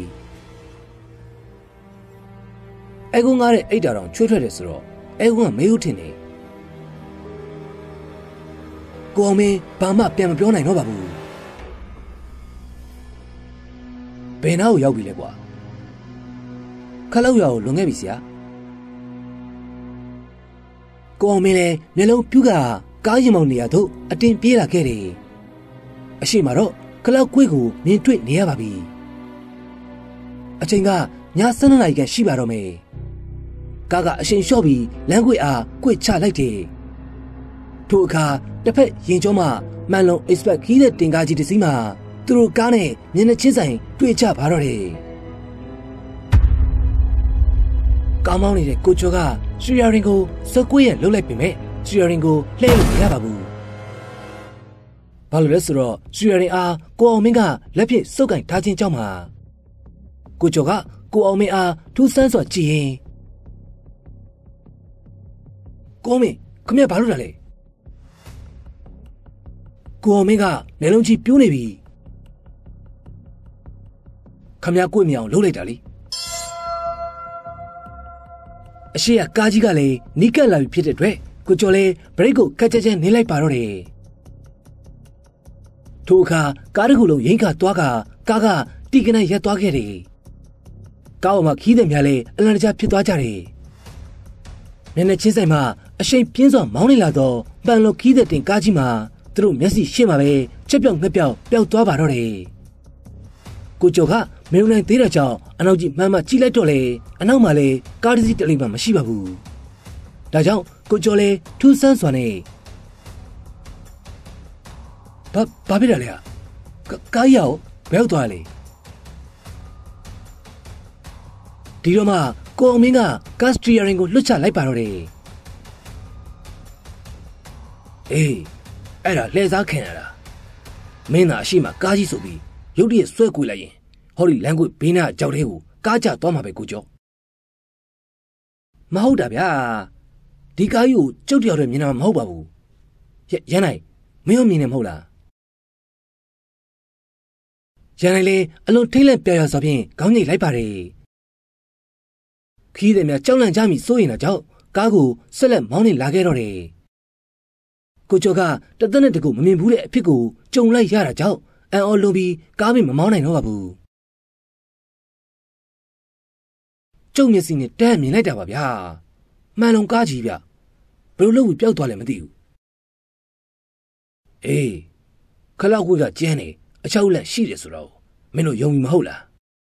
အဲကုန်းကားတဲ့အိတ်တာတောင်ချွေးထွက်တယ်ဆိုတော့အဲကုန်းကမေးဦးထင်တယ်ကိုအောင်မင်းဘာမှပြန်မပြောနိုင်တော့ပါဘူးဘယ်နာကိုရောက်ပြီလဲကွာခလောက်ရွာကိုလွန်ခဲ့ပြီဆရာကိုအောင်မင်းလည်းမျက်လုံးပြူးကကားရင်မောင်နေရသို့အတင်းပြေးလာခဲ့တယ်အရှိမတော့ခလောက်ကွေးကိုမြင်တွေ့နေရပါပြီအချိန်ကည7 နာရီခန့်ရှိပါတော့မယ်ကားကအရှိန်လျှော့ပြီးလမ်းကွေအားကွေ့ချလိုက်တယ်ထိုအခါတစ်ဖက်ရင်ကျောမှာမှန်လုံး expect ခီးတဲ့တင်ကားကြီးတစ်စီးမှာသူတို့ကားနဲ့မျက်နှာချင်းဆိုင်တွေ့ကြပါတော့တယ်ကားမောင်းနေတဲ့ကိုကျော်ကစရီယာရင်ကိုစကွေးရလှုပ်လိုက်ပေမဲ့စရီယာရင်ကိုလှည့်လို့မရပါဘူးဘာလို့လဲဆိုတော့စရီယာရင်အားကိုအောင်မင်းကလက်ဖြင့်စုပ်ကင်ထားခြင်းကြောင့်ပါကိုကျော်ကကိုအောင်မင်းအားထူးဆန်းစွာကြည့်ရင်ကိုမင်းခမရဘာလို့လဲကိုအောင်မင်းကမျက်လုံးကြီးပြိုးနေပြီခမရကို့မြောင်လှုပ်လိုက်တာလေအရှိရကားကြီးကလည်းနီးကပ်လာပြီဖြစ်တဲ့အတွက်ကိုကျော်လည်းဘရိတ်ကိုခက်ချက်ချက်နေလိုက်ပါတော့တယ်ထိုအခါကားတစ်ခုလုံးရိမ့်ခါသွားကားကတီကနေရက်သွားခဲ့တယ်ကားပေါ်မှာခီးတဲ့များလည်းအလန့်တကြားဖြစ်သွားကြတယ်မျက်နှာချင်းဆိုင်မှာအရှိန်ပြင်းစွာမောင်းနေလာတော့ပန်လိုခီးတဲ့တင်ကားကြီးမှာသူတို့မျက်စိရှေ့မှာပဲချက်ပြောက်ငှက်ပြောက်ပျောက်သွားပါတော့တယ်ကိုကျော်ကမယုံနိုင်သေးတဲ့ကြောင့်အနောက်ကြီးမှန်းမှကြည့်လိုက်တော့လေအနောက်မှာလည်းကားတစ်စီးတလိမ့်မှမရှိပါဘူးဒါကြောင့်ကိုကျော်လည်းထူးဆန်းစွာနဲ့ဘာဖြစ်တယ်လဲကားရောက်ဘယ်ရောက်သွားလဲဒီတော့မှကိုအောင်မင်းကကားစတီယာရင်ကိုလွှတ်ချလိုက်ပါတော့တယ်အေးအဲ့ဒါလှည့်စားခင်ရတာမင်းသာအရှိမကားကြီးဆိုပြီးရုတ်တရက်ဆွဲကွေလိုက်ရင်ဟောဒီလမ်းကွေဘေးနားကြောက်တဲ့ကိုကားကျသွားမှာပဲကိုကျော်မဟုတ်တာဗျာဒီကားကြီးကိုကျုပ်တယောက်တည်းမြင်တာမဟုတ်ပါဘူးရန်နိုင်မင်းရောမြင်နေမဟုတ်လားရန်နိုင်လေအလွန်ထိတ်လန့်ပြရစွာဖြင့်ခေါင်းငိတ်လိုက်ပါတယ်ခီးတဲ့များကြောက်လန့်ကြမိစိုးရင်တော့ကြောက်ကားကိုဆက်လက်မောင်းနေလာခဲ့တော့တယ်ကိုကျော်ကတသက်နဲ့တကူမမြင်ဘူးတဲ့အဖြစ်ကိုကြုံလိုက်ရတာကြောင့်အန်အော်လွန်ပြီးကားမမောင်းနိုင်တော့ပါဘူးကျုံမျက်စိနဲ့တန်းမြင်လိုက်တာပါဗျာမှန်လုံးကားကြီးဗျဘယ်လိုလုပ်ပြီးပျောက်သွားလဲမသိဘူးအေးခလောက်ကွေးကကျန်းနေအချောက်လက်ရှိတယ်ဆိုတော့မင်းတို့ယုံပြီမဟုတ်လား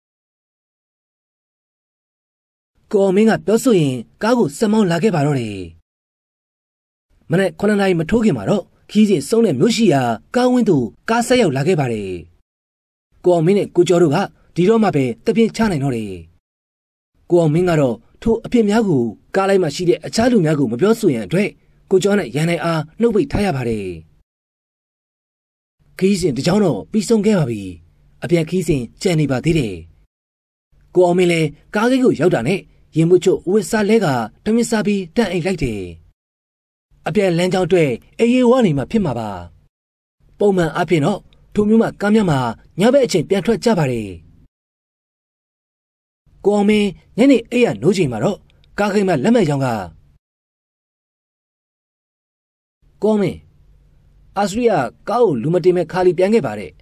ကိုမင်းကပြောဆိုရင်ကားကိုစက်မောင်းလာခဲ့ပါတော့တယ်မနေ့9 နာရီမထိုးခင်မှာတော့ခီးစဉ်စုံးတဲ့မြို့ရှိရာကားဝင်းသူကားဆက်ရောက်လာခဲ့ပါတယ်ကိုအောင်မင်းနဲ့ကိုကျော်တို့ကဒီတော့မှပဲတပြင်းချနိုင်တော့တယ်ကိုအောင်မင်းကတော့ထိုအဖြစ်များကိုကားလိုက်မှရှိတဲ့အခြားလူများကိုမပြောဆိုရန်အတွက်ကိုကျော်နဲ့ရန်နိုင်အားနှုတ်ပိတ်ထားရပါတယ်ခီးစဉ်တကြောင်တော့ပြီးဆုံးခဲ့ပါပြီအပြန်ခီးစဉ်ကြံနေပါသေးတယ်ကိုအောင်မင်းလည်းကားကိတ်ကိုရောက်တာနဲ့ရင်မွတ်ချို့ဝစ်စားလဲကတမင်စားပြီးတန့်အိတ်လိုက်တယ်အပြန်လမ်းကြောင်းတွေအေးအေးဝါနေမှဖြစ်မှာပါပုံမှန်အဖြစ်တော့ထိုမျိုးမှကားများမှာညဘက်အချိန်ပြန်ထွက်ကြပါတယ်ကိုအောင်မင်းညနေအိပ်ရနိုးချိန်မှာတော့ကားကိတ်မှလက်မဲ့ကြောင်ကကိုအောင်မင်းအာစရိယကားကိုလူမတင်မဲ့ခါလီပြန်ခဲ့ပါတယ်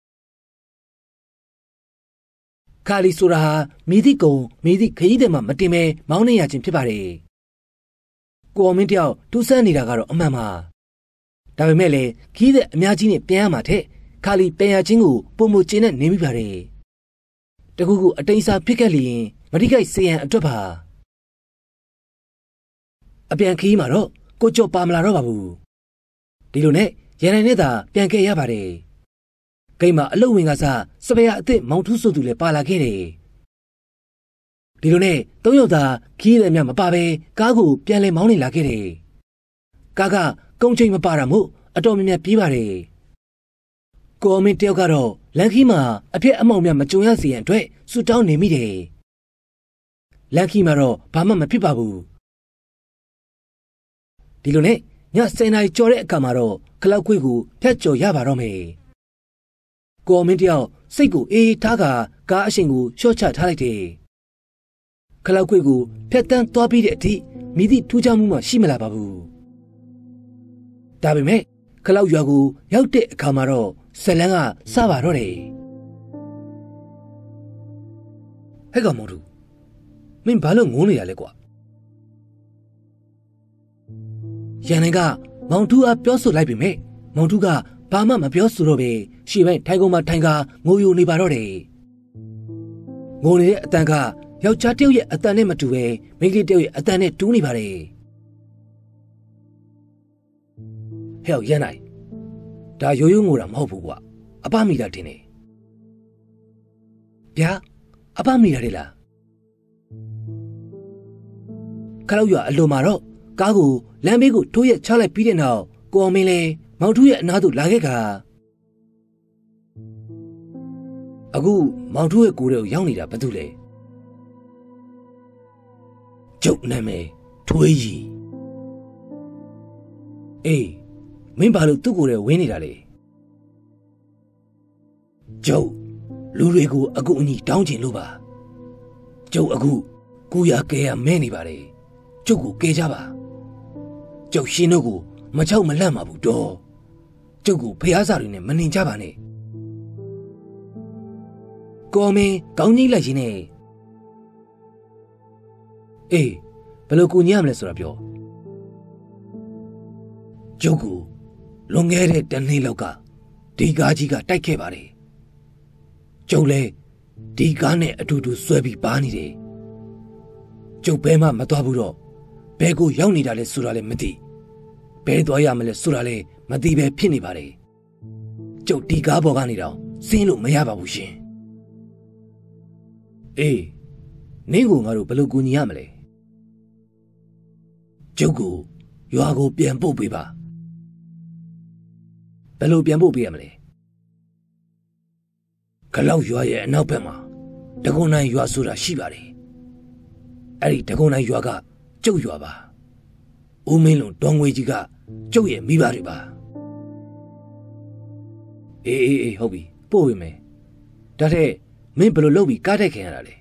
ခါလီဆိုတာဟာမိသည့်ကုံမိသည့်ခရီးသည်မှမတင်မဲမောင်းနေရခြင်းဖြစ်ပါတယ်ကိုအောင်မင်းတယောက်ထူးဆန်းနေတာကတော့အမှန်ပါဒါပေမဲ့လည်းခရီးသည်အများကြီးနဲ့ပြန်ရမှာတဲ့ခါလီပြန်ရခြင်းကိုပုံမကျင်းနဲ့နေမိပါတယ်တကူကူအတိမ်စာဖြစ်ခဲ့လျင်မတိခိုက်စေရန်အတွက်ပါအပြန်ခရီးမှာတော့ကိုကျော်ပါမလာတော့ပါဘူးဒီလိုနဲ့ရန်နိုင်နဲ့သာပြန်ခဲ့ရပါတယ်ဂိမ်းမှာအလုတ်ဝင်ကစားစပယ်အစ်စ်မောင်ထူးဆိုသူလည်းပါလာခဲ့တယ်ဒီလိုနဲ့၃ယောက်သာခီးတယ်မြမပါပဲကားကိုပြန်လဲမောင်းနေလာခဲ့တယ်ကားကကုန်းချိန်မပါတာမို့အတော်များများပြေးပါတယ်ကိုအမင်းတယောက်ကတော့လန်ခီမှာအဖြစ်အမောင်များမကြုံရစေရန်အတွက်ဆူတောင်းနေမိတယ်လန်ခီမှာတော့ဘာမှမဖြစ်ပါဘူးဒီလိုနဲ့ည10နာရီကျော်တဲ့အခါမှာတော့ခလောက်ခွေကိုဖြတ်ကျော်ရပါတော့မယ်ကိုမင်းတယောက်စိတ်ကိုအေးထားကားအရှင်ကိုရှော့ချထားလိုက်တယ်ခလောက်ခွေကိုဖြတ်တန်းသွားပြီးတဲ့အထိမိသည့်ထူးခြားမှုမှရှိမလာပါဘူးဒါပေမဲ့ခလောက်ရွာကိုရောက်တဲ့အခါမှာတော့ဇလန်းကစပါတော့တယ်ဟဲ့ကောင်မောင်တို့မင်းဘာလို့ငိုးနေရလဲကွာရန်နိုင်ကမောင်ထူးအားပြောဆိုလိုက်ပေမဲ့မောင်ထူးကဘာမှမပြောဆိုတော့ပဲရှေ့ပိုင်းထိုင်ကုန်မှာထိုင်ကငိုယိုနေပါတော့တယ်ငိုနေတဲ့အတန်ကယောက်ျားတယောက်ရဲ့အတန်နဲ့မတူပဲမိန်းကလေးတယောက်ရဲ့အတန်နဲ့တူးနေပါတယ်ဟဲ့ရန်နိုင်ဒါရိုးရိုးငိုတာမဟုတ်ဘူးကွာအပမိတာတင်နေဗျာအပမိတာလေလားခလောက်ရအလိုမှာတော့ကားကိုလမ်းဘေးကိုထိုးရက်ချလိုက်ပြီးတဲ့နောက်ကိုအောင်မင်းလည်းမောင်ထူးရဲ့အနားသို့လာခဲ့ကအခုမောင်ထူးရဲ့ကိုယ်တွေကိုရောက်နေတာဘာတူလဲကျုပ်နာမည်ထွေးကြီးအေးမင်းဘာလို့သူ့ကိုယ်တွေဝင်းနေတာလဲကျုပ်လူတွေကိုအကူအညီတောင်းချင်လို့ပါကျုပ်အခုကိုရကဲရမဲနေပါတယ်ကျုပ်ကိုကဲကြပါကျုပ်ရှင်တို့ကိုမချောက်မလန့်ပါဘူးတော့ကျုပ်ကိုဖျားစာတွေနဲ့မနှင်ကြပါနဲ့ကောမင်းကောင်းကြီးလိုက်ရှင်နဲ့အေးဘယ်လိုကူညီရမလဲဆိုတာပြောကျုပ်ကိုလွန်ခဲ့တဲ့တနေ့လောက်ကဒီကားကြီးကတိုက်ခဲ့ပါတယ်ကျုပ်လည်းဒီကားနဲ့အတူတူဆွဲပြီးပါနေတယ်ကျုပ်ဘဲမှမသွားဘူးတော့ဘဲကိုရောက်နေတာလဲဆိုတာလည်းမသိဘဲသွားရမလဲဆိုတာလည်းမသိပဲဖြစ်နေပါတယ်ကျုပ်ဒီကားပေါ်ကနေတော့ဆင်းလို့မရပါဘူးရှင်အေးနင်းကိုငါတို့ဘယ်လိုကူညီရမလဲကျုပ်ကိုရွာကိုပြန်ပို့ပေးပါဘယ်လိုပြန်ပို့ပေးရမလဲခလောက်ရွာရဲ့အနောက်ဘက်မှာတကုန်းနိုင်ရွာဆိုတာရှိပါတယ်အဲ့ဒီတကုန်းနိုင်ရွာကကျုပ်ရွာပါဦးမင်းလုံးတောင်ငွေကြီးကကျုပ်ရဲ့မိဘတွေပါအေးဟုတ်ပြီပို့ပေးမယ်ဒါတဲ့မင်းဘယ်လိုလုပ်ပြီးကားတိုက်ခင်ရတာလဲ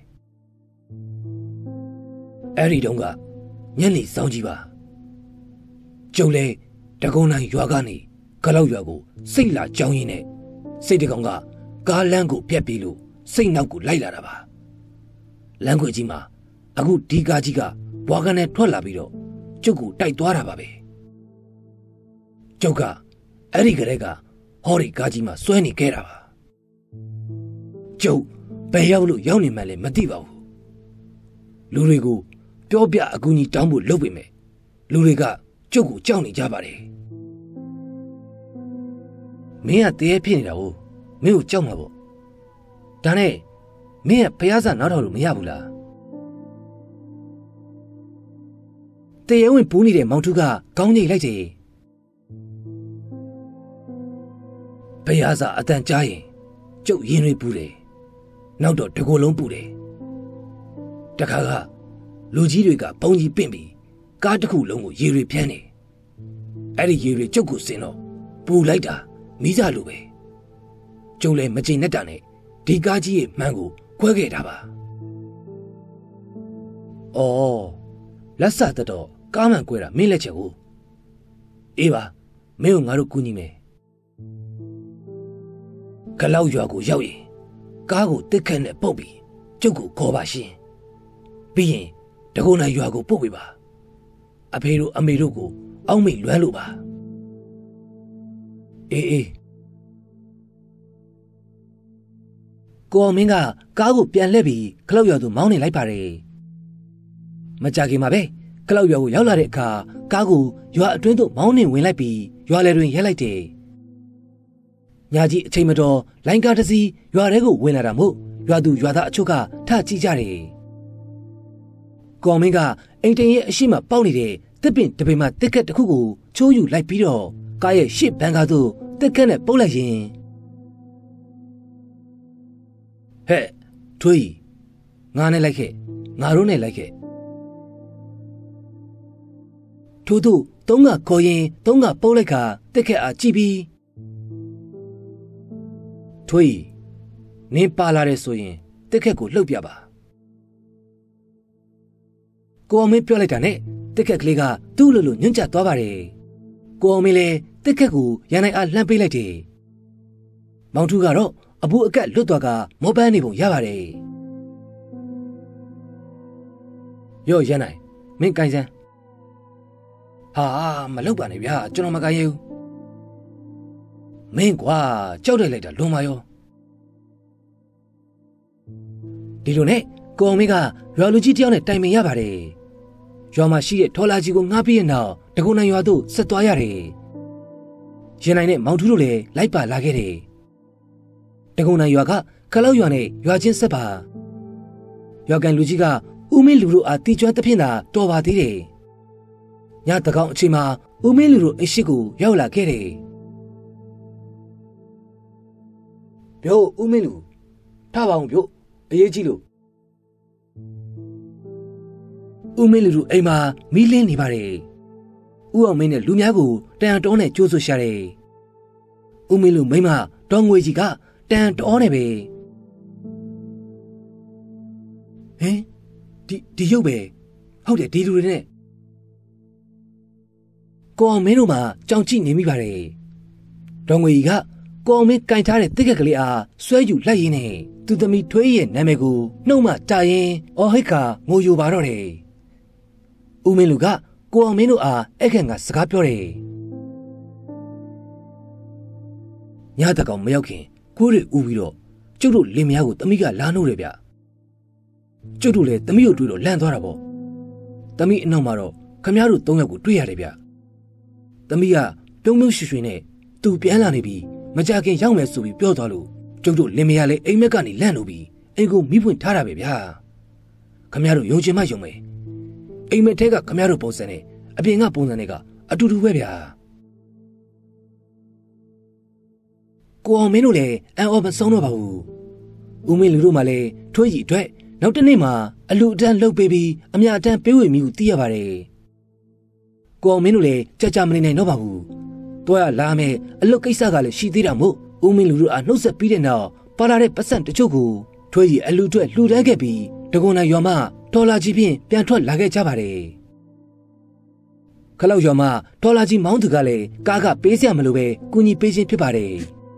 အဲ့ဒီတုန်းကညနေစောင်းကြီးပါကျုပ်လဲတကုန်းနိုင်ရွာကနေခလောက်ရွာကိုစိတ်လာကြောင်းရင်းနဲ့စိတ်တကောင်ကကားလမ်းကိုပြက်ပြီးလို့စိတ်နောက်ကိုလိုက်လာတာပါလမ်းခွေကြီးမှာအခုဒီကားကြီးကဘွားကနဲ့ထွက်လာပြီးတော့ကျုပ်ကိုတိုက်သွားတာပါပဲကျုပ်ကအဲ့ဒီကလေးကဟောဒီကားကြီးမှာစွဲနေခဲ့တာပါကျုပ်ဘယ်ရောက်လို့ရောက်နေမှလည်းမသိပါဘူးလူတွေကိုပြောပြအကူကြီးတောင်းဖို့လုပ်ပေမဲ့လူတွေကကျုပ်ကိုကြောက်နေကြပါတယ်မင်းကတရေဖြစ်နေတာကိုမင်းကိုကြောက်မှာပေါ့ဒါနဲ့မင်းကဖျားစာနားထောင်လို့မရဘူးလားတရားဝင်ပူးနေတဲ့မောင်ထူးကခေါင်းငိတ်လိုက်တယ်ဘယ်ဟာစာအတန်ကြားရင်ကျုပ်ရင်တွေပူတယ်နောက်တော့တကိုယ်လုံးပူတယ်တခါကလူကြီးတွေကပုံကြီးပင့်ပြီးကားတစ်ခုလုံးကိုရေတွေဖြန်းနေအဲ့ဒီရေတွေကျုပ်ကိုစင်တော့ပူလိုက်တာမိစားလိုပဲကျုပ်လည်းမကြင်နဲ့တာနဲ့ဒီကားကြီးရဲ့မှန်ကိုခွဲခဲ့တာပါအော်လက်စတတော့ကားမှန်ခွဲတာမင်းလက်ချက်ကိုအေးပါမင်းကိုငါတို့ကူညီမယ်ကလောက်ရွာကိုရောက်ရင်ကားကိုတစ်ခက်နဲ့ပုတ်ပြီးကျုပ်ကိုခေါ်ပါရှင်ပြီးရင်တကုန်းနိုင်ရွာကိုပုတ်ပေးပါအဖေတို့အမေတို့ကိုအောက်မေ့လွမ်းလို့ပါအေးကိုအောင်မင်းကကားကိုပြန်လှည့်ပြီးခလောက်ရွာသို့မောင်းနေလိုက်ပါတယ်မကြခင်မှာပဲခလောက်ရွာကိုရောက်လာတဲ့အခါကားကိုရွာအတွင်းသို့မောင်းနှင်ဝင်လိုက်ပြီးရွာလယ်တွင်ရက်လိုက်တယ်ညာကြီးအချိန်မတော်လိုင်းကားတစ်စီးရွာထဲကိုဝင်လာတာမို့ရွာသူရွာသားအချို့ကထကြည့်ကြတယ်ကိုအောင်မင်းကအိမ်တင်ရဲ့အရှိမပေါက်နေတဲ့တစ်ပင်တပင်မှတစ်ခက်တစ်ခုကိုချိုးယူလိုက်ပြီးတော့ကားရဲ့ရှစ်ဘန်ကားသို့တစ်ခက်နဲ့ပုတ်လိုက်ရင်ဟဲ့ထွေးငါနဲ့လိုက်ခဲ့ငါတို့နဲ့လိုက်ခဲ့ထို့သူသုံးကခေါ်ရင်သုံးကပုတ်လိုက်ကတစ်ခက်အားကြည့်ပြီးထွေးနင်းပါလာတဲ့ဆိုရင်တစ်ခက်ကိုလှုပ်ပြပါကိုအောင်မင်းပြောလိုက်တာနဲ့တစ်ခက်ကလေးကသူ့လိုလိုညွန့်ကျသွားပါတယ်ကိုအောင်မင်းလည်းတစ်ခက်ကိုရန်နိုင်အားလှမ်းပေးလိုက်တယ်မောင်ထူးကတော့အဘူးအကက်လွတ်သွားကမောပန်းနေပုံရပါတယ်ရော့ရန်နိုင်မင်းကိုင်စမ်းဟာမလုပ်ပါနဲ့ဗျာကျွန်တော်မကိုင်ရဘူးမင်းကွာကြောက်တယ်လိုက်တာလွန်ပါရောဒီလိုနဲ့ကိုအောင်မင်းကရွာလူကြီးတယောက်နဲ့တိုင်ပင်ရပါတယ်ရွာမှာရှိတဲ့ထော်လာကြီးကိုငှားပြီးတဲ့နောက်တကုန်းနိုင်ရွာသို့ဆက်သွားရတယ်ရင်နိုင်နဲ့မောင်ထူးတို့လည်းလိုက်ပါလာခဲ့တယ်တကုန်းနိုင်ရွာကခလောက်ရွာနဲ့ရွာချင်းဆက်ပါရွာကန်လူကြီးကဦးမင်းလူတို့အားတီကျွမ်းသဖြင့်သာတော်ပါသေးတယ်ညတကောင်အချိန်မှာဦးမင်းလူတို့အရှိကိုရောက်လာခဲ့တယ်ဗျို့ဦးမင်းလူထပါအောင်ဗျို့အရေးကြီးလို့ဦးမင်းလူတို့အိမ်မှာမီးလင်းနေပါတယ်ဦးအောင်မင်းနဲ့လူများကိုတန်တောနဲ့ကြိုးဆွရှာတယ်ဦးမင်းလူမိမတော်ငွေကြီးကတန်တောနဲ့ပဲဟင်ဒီရုပ်ပဲဟုတ်တယ်ဒီလူတွေနဲ့ကိုအောင်မင်းတို့မှကြောင်ကြည့်နေမိပါတယ်တော်ငွေကြီးကကိုအောင်မင်းကင်ထားတဲ့တစ်ခက်ကလေးအားဆွဲယူလိုက်ရင်းနဲ့သူသမီးထွေးရဲ့နာမည်ကိုနှုတ်မှတာရင်အော်ဟိတ်ခါငိုယိုပါတော့တယ်ဦးမင်းလူကကိုအောင်မင်းတို့အားအဲ့ခံကစကားပြောတယ်ညတကောင်မရောက်ခင်ကိုးတွေဦးပြီးတော့ကျုပ်တို့လင်မယားကိုသမီးကလာနှုတ်တယ်ဗျကျုပ်တို့လည်းသမီးကိုတွေ့တော့လန့်သွားတာပေါ့သမီးအနောက်မှာတော့ခမည်းတော်၃ယောက်ကိုတွေ့ရတယ်ဗျသမီးကပြုံးပြုံးရွှေရွှေနဲ့သူပြန်လာနေပြီမကြခင်ရောက်မယ်ဆိုပြီးပြောသွားလို့ကျုပ်တို့လင်မယားလည်းအိမ်မက်ကနေလန့်လို့ပြီးအိမ်ကိုမိဖွင့်ထားတာပဲဗျာခမည်းတော်ယုံချင်မှယုံမယ်အိမ်မက်ထဲကခမည်းတော်ပုံစံနဲ့အပြင်ကပုံစံတွေကအတူတူပဲဗျာကိုအောင်မင်းတို့လည်းအန်အော်မဆုံးတော့ပါဘူးဦးမင်းလူတို့မှလည်းထွေးကြီးအတွက်နောက်တစ်နေ့မှာအလူအတန်းလှုပ်ပေးပြီးအမြအတန်းပေးဝေမိကိုသိရပါတယ်ကိုအောင်မင်းတို့လည်းကြကြမနေနိုင်တော့ပါဘူးတွားရလာမယ်အလုတ်ကိစ္စကလည်းရှိသေးတာမို့ဦးမင်းလူတို့အားနှုတ်ဆက်ပြီးတဲ့နောက်ပါလာတဲ့ပတ်စံတချို့ကိုထွေးကြီးအလူအတွက်လှူဒန်းခဲ့ပြီးတကုန်းနိုင်ရွာမှတော်လာကြီးဖြင့်ပြန်ထွက်လာခဲ့ကြပါတယ်ခလောက်ရွာမှတော်လာကြီးမောင်းသူကလည်းကားကပေးစရာမလိုပဲကူညီပေးခြင်းဖြစ်ပါတယ်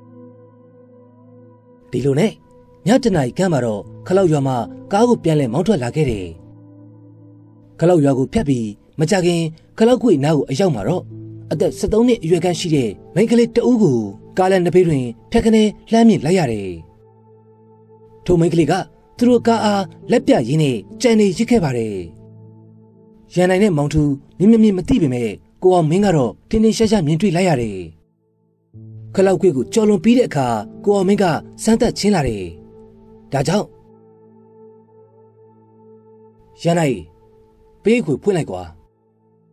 ဒီလိုနဲ့ညတနာရီခန့်မှာတော့ခလောက်ရွာမှာကားကိုပြန်လဲမောင်းထွက်လာခဲ့တယ်ခလောက်ရွာကိုဖြတ်ပြီးမကြခင်ခလောက်ခွေနားကိုအရောက်မှာတော့အသက်73နှစ်အရွယ်ခန့်ရှိတဲ့မိန်းကလေးတဦးကိုကားလမ်းတစ်ဘေးတွင်ဖြတ်ခနဲလှမ်းမြင့်လိုက်ရတယ်ထိုမိန်းကလေးကသူတို့ကားအားလက်ပြရင်းနဲ့ကြံနေရစ်ခဲ့ပါတယ်ရန်နိုင်နဲ့မောင်ထူမြင်မသိပေမဲ့ကိုအောင်မင်းကတော့တင်းတင်းရှားရှားမြင်တွေ့လိုက်ရတယ်ခလောက်ခွေကိုကြော်လွန်ပြီးတဲ့အခါကိုအောင်မင်းကစမ်းသပ်ချင်းလာတယ်ဒါကြောင့်ရန်နိုင်ပေးခွေဖွင့်လိုက်ကွာ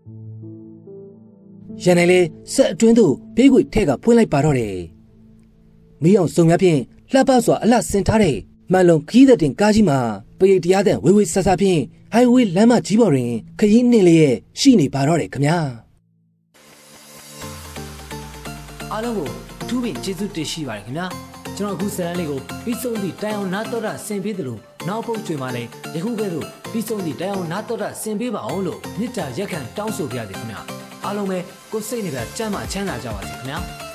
ရန်နိုင်လဲဆက်အတွင်းသို့ဘေးကွေထဲကဖွင့်လိုက်ပါတော့တယ်မီးအောင်စုံများဖြင့်လှပစွာအလှဆင်ထားတဲ့မှန်လုံးခီးတဲ့တင်ကားကြီးမှာပရိတ်တရားတဲ့ဝေဝေဆဆဖြင့်ဟိုင်ဝေးလမ်းမကြီးပေါ်တွင်ခရီးနှင်းလျက်ရှိနေပါတော့တယ်ခင်ဗျာ
အားလုံးကိုအထူးပင်ကျေးဇူးတင်ရှိပါတယ်ခင်ဗျာကျွန်တော်အခုဇာတ်လမ်းလေးကိုပြီးဆုံးသည့်တိုင်အောင်နားတော်တာဆင်ပေးသလိုနောက်ပုတ်ချွေမှာလည်းယခုကဲ့သို့ပြီးဆုံးသည့်တိုင်အောင်နားတော်တာဆင်ပေးပါအောင်လို့မေတ္တာရက်ခံတောင်းဆိုပါရစေခင်ဗျာအားလုံးပဲကိုယ်စိတ်နှပြချမ်းသာချမ်းသာကြပါစေခင်ဗျာ